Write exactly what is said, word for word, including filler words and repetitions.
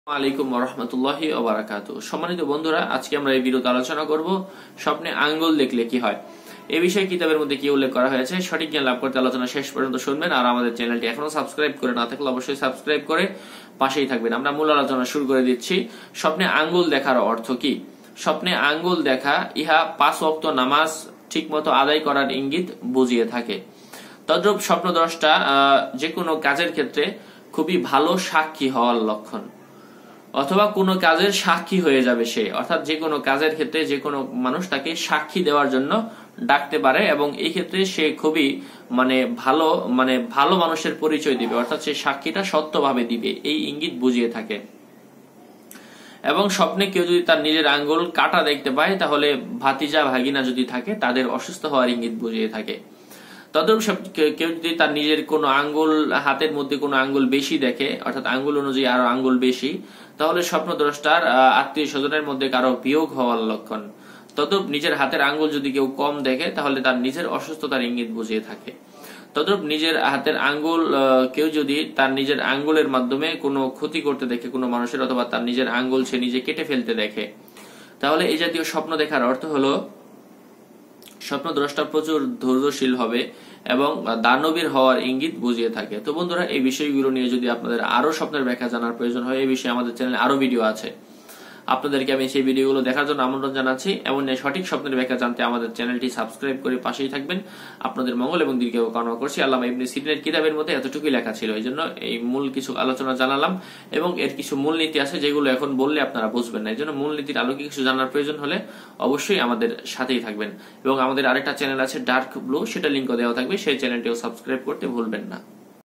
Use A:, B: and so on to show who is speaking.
A: আলাইকুম ওরহমতুল্লাহি ওবারাকাতু। সম্মানিত বন্ধুরা, আজকে আমরা এই ভিডিওতে আলোচনা করব স্বপ্নে আঙ্গুল দেখলে কি হয়। এই বিষয়ে কিতাবের মধ্যে কি উল্লেখ করা হয়েছে, সঠিক জ্ঞান লাভ করতে আলোচনা শেষ পর্যন্ত শুনবেন। আর আমাদের চ্যানেলটি এখনো সাবস্ক্রাইব করে না থাকলে অবশ্যই সাবস্ক্রাইব করে পাশেই থাকবেন। আমরা মূল আলোচনা শুরু করে দিচ্ছি। স্বপ্নে আঙ্গুল দেখার অর্থ কি? স্বপ্নে আঙ্গুল দেখা ইহা পাঁচ ওয়াক্ত নামাজ ঠিকমতো আদায় করার ইঙ্গিত বুঝিয়ে থাকে। তদ্রূপ স্বপ্নদ্রষ্টা যে কোনো কাজের ক্ষেত্রে খুবই ভালো সাক্ষী হওয়ার লক্ষণ, অথবা কোনো কাজের সাক্ষী হয়ে যাবে সে, অর্থাৎ যে কোনো কাজের ক্ষেত্রে যে কোনো মানুষ তাকে সাক্ষী দেওয়ার জন্য ডাকতে পারে এবং এই ক্ষেত্রে সে খুবই মানে ভালো মানে ভালো মানুষের পরিচয় দিবে, অর্থাৎ সে সাক্ষীটা সত্যভাবে দিবে, এই ইঙ্গিত বুঝিয়ে থাকে। এবং স্বপ্নে কেউ যদি তার নিজের আঙ্গুল কাটা দেখতে পায়, তাহলে ভাতিজা ভাগিনা যদি থাকে তাদের অসুস্থ হওয়ার ইঙ্গিত বুঝিয়ে থাকে। তদ্রূপ কেউ যদি তার নিজের কোনো আঙ্গুল হাতের মধ্যে কোনো আঙ্গুল বেশি দেখে, অর্থাৎ আঙ্গুল অনুযায়ী আরো আঙ্গুল বেশি, তাহলে স্বপ্নদ্রষ্টার আত্মীয় স্বজনের মধ্যে কারো বিয়োগ হওয়ার লক্ষণ। তদ্রূপ নিজের হাতের আঙ্গুল যদি কেউ কম দেখে, তাহলে তার নিজের অসুস্থতার ইঙ্গিত বুঝিয়ে থাকে। তদ্রূপ নিজের হাতের আঙ্গুল কেউ যদি তার নিজের আঙ্গুলের মাধ্যমে কোনো ক্ষতি করতে দেখে কোনো মানুষের, অথবা তার নিজের আঙ্গুল সে নিজে কেটে ফেলতে দেখে, তাহলে এই জাতীয় স্বপ্ন দেখার অর্থ হলো স্বপ্নদ্রষ্টা প্রচুর ধৈর্যশীল হবে এবং দানবীর হওয়ার ইঙ্গিত বুঝিয়ে থাকে। তো বন্ধুরা, এই বিষয়গুলো নিয়ে যদি আপনাদের আরো স্বপ্নের ব্যাখ্যা জানার প্রয়োজন হয়, এই বিষয়ে আমাদের চ্যানেলে আরো ভিডিও আছে, আপনাদেরকে আমি সেই ভিডিওগুলো দেখার জন্য আমন্ত্রণ জানাচ্ছি। এমন সঠিক স্বপ্নের ব্যাখ্যা জানতে আমাদের চ্যানেলটি সাবস্ক্রাইব করে পাশেই থাকবেন। আপনাদের মঙ্গল এবং দীর্ঘায়ু কামনা করছি। আল্লামা ইবনে সিরিনের কিতাবের মধ্যে এতটুকুই লেখা ছিল, এই জন্য এই মূল কিছু আলোচনা জানালাম এবং এর কিছু মূলনীতি আছে যেগুলো এখন বললে আপনারা বুঝবেন না, এই জন্য মূলনীতির আলোকে কিছু জানার প্রয়োজন হলে অবশ্যই আমাদের সাথেই থাকবেন। এবং আমাদের আরেকটা চ্যানেল আছে ডার্ক ব্লু, সেটা লিঙ্কও দেওয়া থাকবে, সেই চ্যানেলটিও সাবস্ক্রাইব করতে ভুলবেন না।